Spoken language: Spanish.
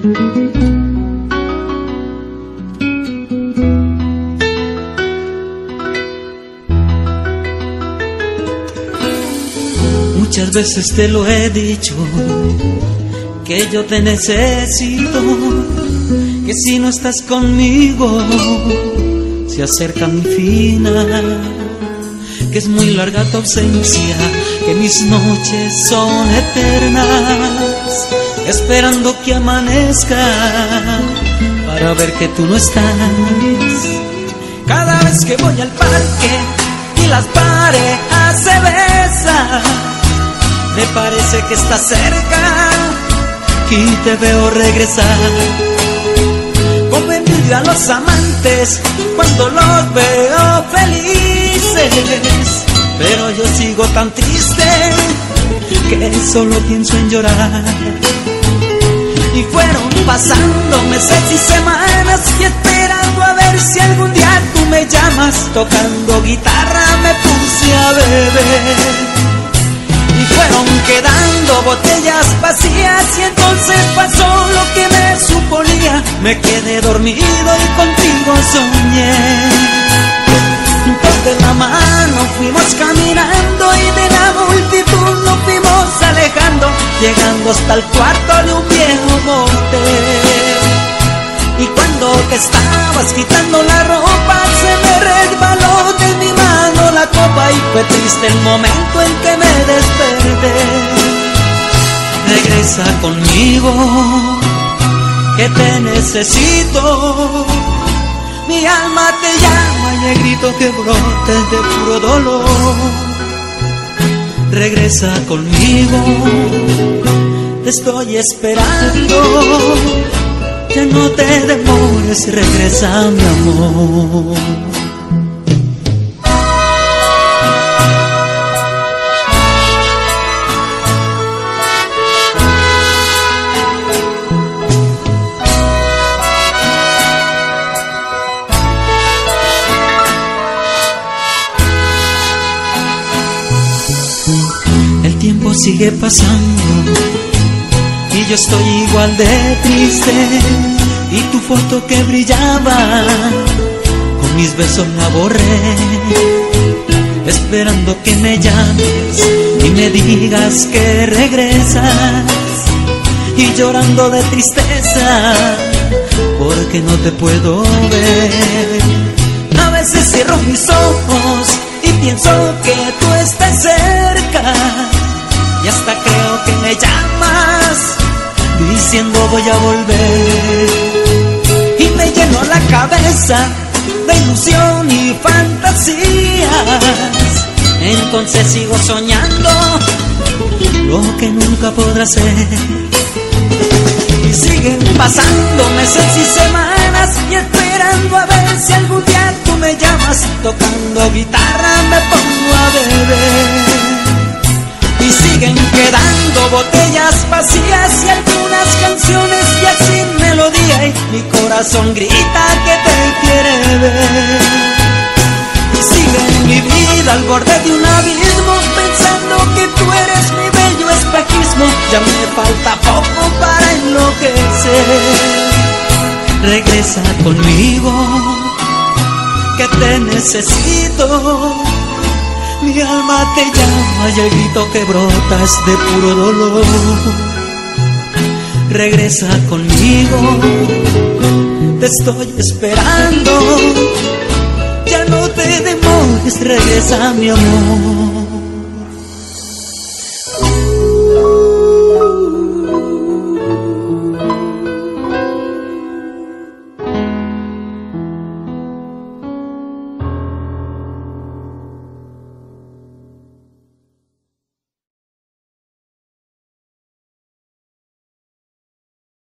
Muchas veces te lo he dicho, que yo te necesito, que si no estás conmigo se acerca mi final, que es muy larga tu ausencia, que mis noches son eternas, esperando que amanezca para ver que tú no estás. Cada vez que voy al parque y las parejas se besan, me parece que estás cerca y te veo regresar. Como envidia a los amantes cuando los veo felices, pero yo sigo tan triste que solo pienso en llorar. Y fueron pasando meses y semanas y esperando a ver si algún día tú me llamas. Tocando guitarra me puse a beber y fueron quedando botellas vacías, y entonces pasó lo que me suponía. Me quedé dormido y contigo soñé. Juntos de la mano fuimos caminando y de la multitud nos fuimos alejando, llegando hasta el cuarto de un viejo motel. Y cuando te estabas quitando la ropa, se me resbaló de mi mano la copa y fue triste el momento en que me desperté. Regresa conmigo, que te necesito. Mi alma te llama y el grito que brota es de puro dolor. Regresa conmigo, te estoy esperando. Ya no te demores, regresa mi amor. El tiempo sigue pasando y yo estoy igual de triste, y tu foto que brillaba con mis besos la borré, esperando que me llames y me digas que regresas, y llorando de tristeza porque no te puedo ver. A veces cierro mis ojos y pienso que tú estás cerca, y hasta creo que me llamas diciendo voy a volver, y me lleno la cabeza de ilusión y fantasías. Entonces sigo soñando lo que nunca podrá ser, y siguen pasando meses y semanas y esperando a ver si algún día tú me llamas. Tocando guitarra me pongo a beber y siguen quedando botellas vacías y algunas canciones ya sin melodía, y mi corazón grita que te quiere ver. Y sigue mi vida al borde de un abismo, pensando que tú eres mi bello espejismo. Ya me falta poco para enloquecer. Regresa conmigo, que te necesito. Mi alma te llama y el grito que brota es de puro dolor. Regresa conmigo, te estoy esperando. Ya no te demores, regresa mi amor.